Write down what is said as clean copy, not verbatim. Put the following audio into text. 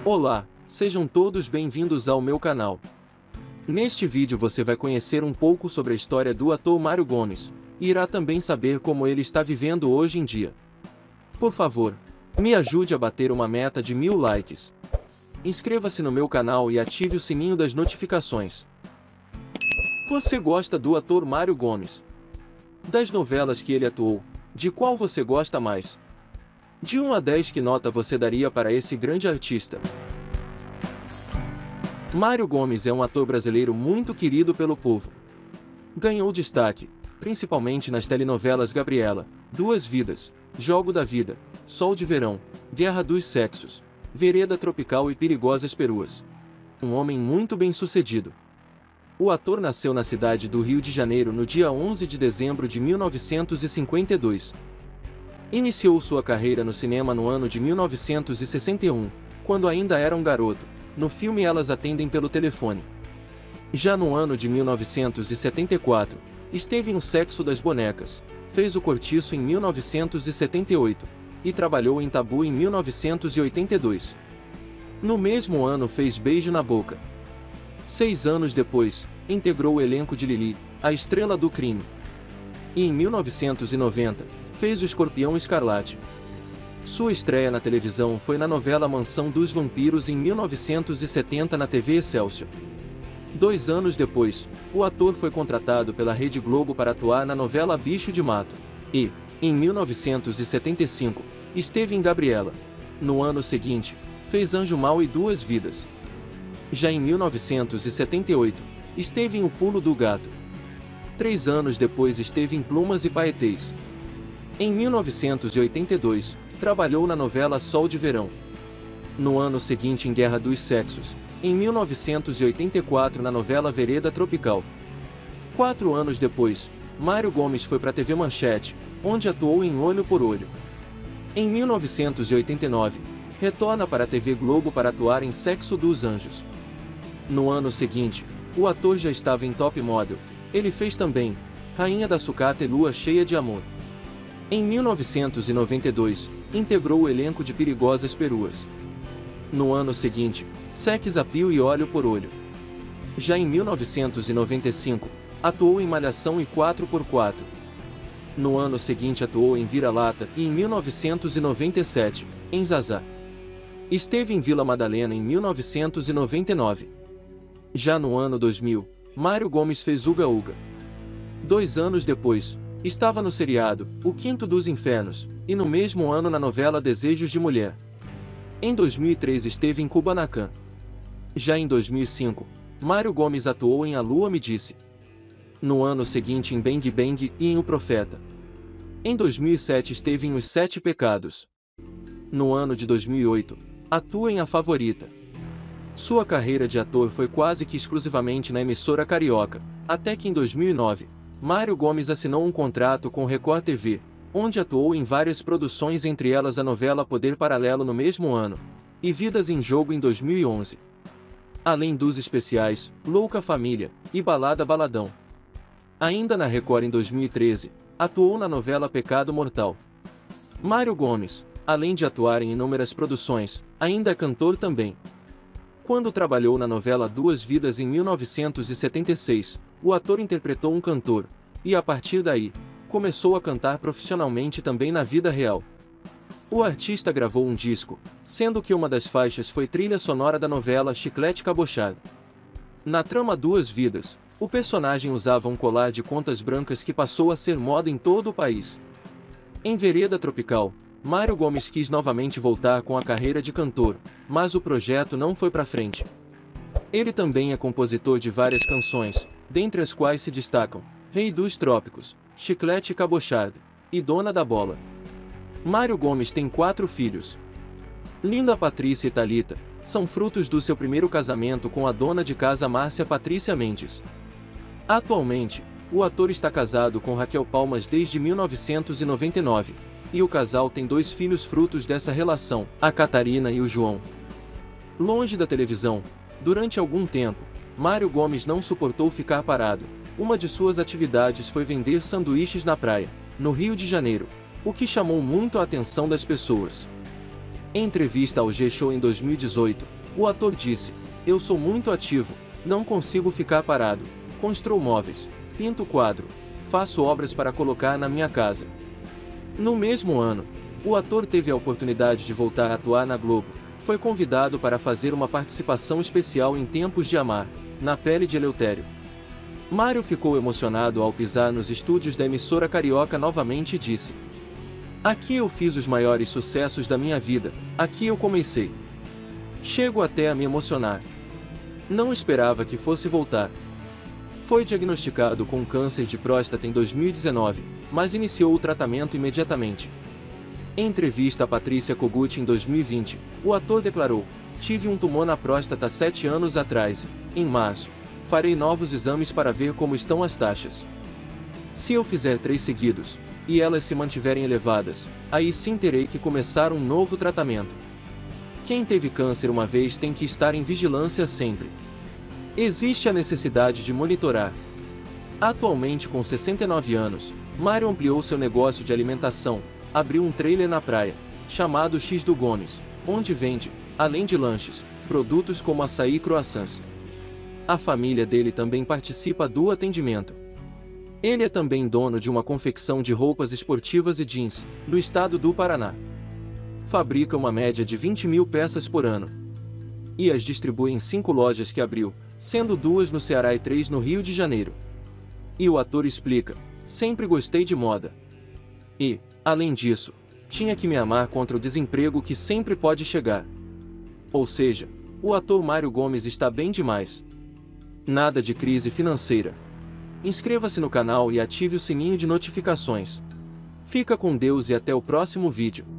Olá, sejam todos bem-vindos ao meu canal. Neste vídeo você vai conhecer um pouco sobre a história do ator Mário Gomes, e irá também saber como ele está vivendo hoje em dia. Por favor, me ajude a bater uma meta de 1000 likes. Inscreva-se no meu canal e ative o sininho das notificações. Você gosta do ator Mário Gomes? Das novelas que ele atuou, de qual você gosta mais? De 1 a 10, que nota você daria para esse grande artista? Mário Gomes é um ator brasileiro muito querido pelo povo. Ganhou destaque, principalmente nas telenovelas Gabriela, Duas Vidas, Jogo da Vida, Sol de Verão, Guerra dos Sexos, Vereda Tropical e Perigosas Peruas. Um homem muito bem-sucedido. O ator nasceu na cidade do Rio de Janeiro no dia 11 de dezembro de 1952. Iniciou sua carreira no cinema no ano de 1961, quando ainda era um garoto, no filme Elas Atendem pelo Telefone. Já no ano de 1974, esteve em O Sexo das Bonecas, fez O Cortiço em 1978, e trabalhou em Tabu em 1982. No mesmo ano fez Beijo na Boca. 6 anos depois, integrou o elenco de Lili, a Estrela do Crime. E em 1990, fez O Escorpião Escarlate. Sua estreia na televisão foi na novela Mansão dos Vampiros em 1970 na TV Excelsior. 2 anos depois, o ator foi contratado pela Rede Globo para atuar na novela Bicho de Mato. E, em 1975, esteve em Gabriela. No ano seguinte, fez Anjo Mau e Duas Vidas. Já em 1978, esteve em O Pulo do Gato. 3 anos depois esteve em Plumas e Paetês. Em 1982, trabalhou na novela Sol de Verão. No ano seguinte em Guerra dos Sexos, em 1984 na novela Vereda Tropical. 4 anos depois, Mário Gomes foi para a TV Manchete, onde atuou em Olho por Olho. Em 1989, retorna para a TV Globo para atuar em Sexo dos Anjos. No ano seguinte, o ator já estava em Top Model. Ele fez também Rainha da Sucata e Lua Cheia de Amor. Em 1992, integrou o elenco de Perigosas Peruas. No ano seguinte, Sex Appeal e Olho por Olho. Já em 1995, atuou em Malhação e 4x4. No ano seguinte atuou em Vira-Lata e em 1997, em Zazá. Esteve em Vila Madalena em 1999. Já no ano 2000, Mário Gomes fez Uga Uga. 2 anos depois, estava no seriado O Quinto dos Infernos, e no mesmo ano na novela Desejos de Mulher. Em 2003 esteve em Kubanacan. Já em 2005, Mário Gomes atuou em A Lua Me Disse. No ano seguinte em Bang Bang e em O Profeta. Em 2007 esteve em Os Sete Pecados. No ano de 2008, atua em A Favorita. Sua carreira de ator foi quase que exclusivamente na emissora carioca, até que em 2009, Mário Gomes assinou um contrato com Record TV, onde atuou em várias produções, entre elas a novela Poder Paralelo no mesmo ano, e Vidas em Jogo em 2011. Além dos especiais, Louca Família, e Balada Baladão. Ainda na Record em 2013, atuou na novela Pecado Mortal. Mário Gomes, além de atuar em inúmeras produções, ainda é cantor também. Quando trabalhou na novela Duas Vidas em 1976, o ator interpretou um cantor, e a partir daí, começou a cantar profissionalmente também na vida real. O artista gravou um disco, sendo que uma das faixas foi trilha sonora da novela Chiclete Cabochado. Na trama Duas Vidas, o personagem usava um colar de contas brancas que passou a ser moda em todo o país. Em Vereda Tropical, Mário Gomes quis novamente voltar com a carreira de cantor, mas o projeto não foi para frente. Ele também é compositor de várias canções, dentre as quais se destacam Rei dos Trópicos, Chiclete Cabochado e Dona da Bola. Mário Gomes tem 4 filhos. Linda Patrícia e Thalita são frutos do seu primeiro casamento com a dona de casa Márcia Patrícia Mendes. Atualmente, o ator está casado com Raquel Palmas desde 1999, e o casal tem 2 filhos frutos dessa relação, a Catarina e o João. Longe da televisão, durante algum tempo, Mário Gomes não suportou ficar parado. Uma de suas atividades foi vender sanduíches na praia, no Rio de Janeiro, o que chamou muito a atenção das pessoas. Em entrevista ao G-Show em 2018, O ator disse: "Eu sou muito ativo, não consigo ficar parado. Construo móveis, pinto quadro, faço obras para colocar na minha casa." No mesmo ano, o ator teve a oportunidade de voltar a atuar na Globo. Foi convidado para fazer uma participação especial em Tempos de Amar, na pele de Eleutério. Mário ficou emocionado ao pisar nos estúdios da emissora carioca novamente e disse: "Aqui eu fiz os maiores sucessos da minha vida, aqui eu comecei. Chego até a me emocionar. Não esperava que fosse voltar." Foi diagnosticado com câncer de próstata em 2019, mas iniciou o tratamento imediatamente. Em entrevista a Patrícia Kogut em 2020, o ator declarou: "Tive um tumor na próstata 7 anos atrás e, em março, farei novos exames para ver como estão as taxas. Se eu fizer 3 seguidos, e elas se mantiverem elevadas, aí sim terei que começar um novo tratamento. Quem teve câncer uma vez tem que estar em vigilância sempre. Existe a necessidade de monitorar." Atualmente com 69 anos, Mário ampliou seu negócio de alimentação, abriu um trailer na praia, chamado X do Gomes, onde vende, além de lanches, produtos como açaí e croissants. A família dele também participa do atendimento. Ele é também dono de uma confecção de roupas esportivas e jeans, no estado do Paraná. Fabrica uma média de 20.000 peças por ano. E as distribui em 5 lojas que abriu, sendo 2 no Ceará e 3 no Rio de Janeiro. E o ator explica: "Sempre gostei de moda. E, além disso, tinha que me amar contra o desemprego que sempre pode chegar." Ou seja, o ator Mário Gomes está bem demais. Nada de crise financeira. Inscreva-se no canal e ative o sininho de notificações. Fica com Deus e até o próximo vídeo.